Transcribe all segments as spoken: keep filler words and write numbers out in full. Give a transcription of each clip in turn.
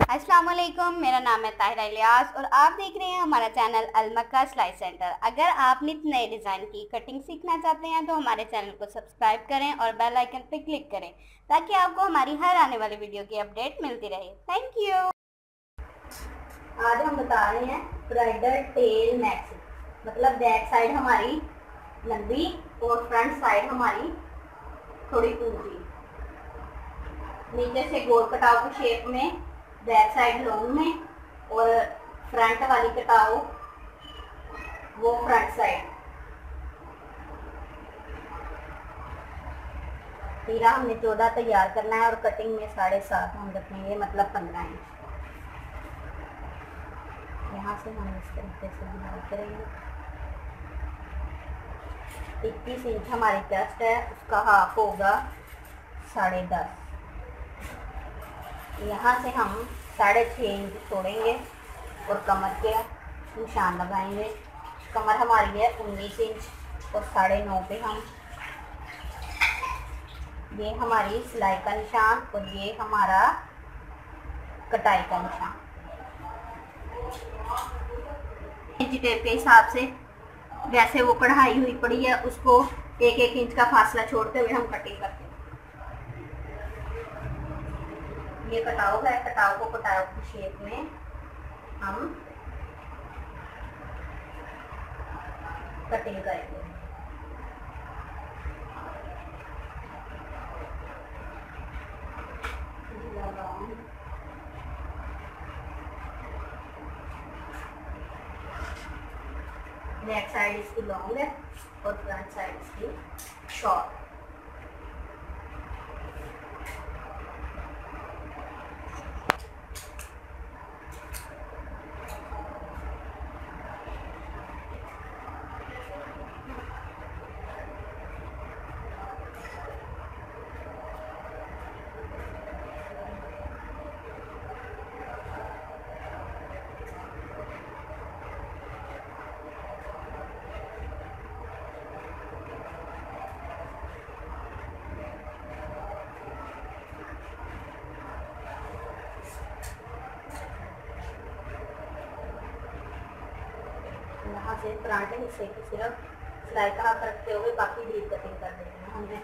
अस्सलाम वालेकुम, मेरा नाम है ताहिरा इलियास और आप देख रहे हैं हमारा चैनल अलमक्का सिलाई सेंटर। अगर आप नित नए डिज़ाइन की कटिंग सीखना चाहते हैं तो हमारे चैनल को सब्सक्राइब करें और बेल आइकन पर क्लिक करें ताकि आपको हमारी हर आने वाली वीडियो की अपडेट मिलती रहे। Thank you. आज हम बता रहे हैं ब्राइडल टेल मैक्सी, मतलब बैक साइड हमारी लंबी और फ्रंट साइड हमारी थोड़ी ऊंची, नीचे से गोल कटाव की शेप में, बैक साइड लॉन्ग में और फ्रंट वाली कटाव वो फ्रंट साइड। तीरा हमने चौदह तैयार करना है और कटिंग में साढ़े सात हम रखेंगे, मतलब पंद्रह इंच। यहाँ से हम इस तरीके से डिवाइड करेंगे। इक्कीस इंच हमारी चेस्ट है, उसका हाफ होगा साढ़े दस। यहाँ से हम साढ़े छः इंच छोड़ेंगे और कमर के निशान लगाएंगे। कमर हमारी है उन्नीस इंच और साढ़े नौ पे हम, ये हमारी सिलाई का निशान और ये हमारा कटाई का निशान। इंच टेप के हिसाब से वैसे वो कढ़ाई हुई पड़ी है, उसको एक एक इंच का फासला छोड़ते हुए हम कटिंग करते हैं। ये कटाव है, कटाव को कटाव की शेप में हम कटिंग करेंगे। बैक साइड इसकी लॉन्ग है और फ्रंट साइड इसकी शॉर्ट। यहाँ से परांठे हिस्से की सिर्फ सिलाई का हाथ रखते हुए बाकी डीप कटिंग कर देते हैं हमने।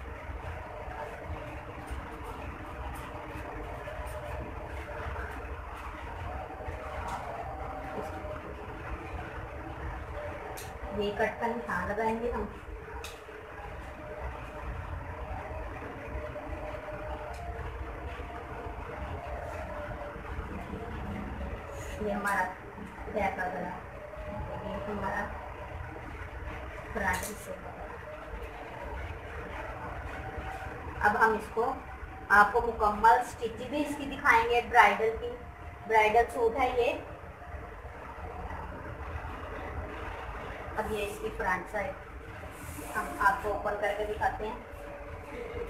ये कट का निशान लगाएंगे हम। ये हमारा बैक का गला, ये हमारा फ्रंट हिस्से। अब हम इसको आपको मुकम्मल स्टिच भी इसकी दिखाएंगे। ब्राइडल की ब्राइडल सूट है ये। अब ये इसकी फ्रंट साइड हम आपको ओपन करके दिखाते हैं।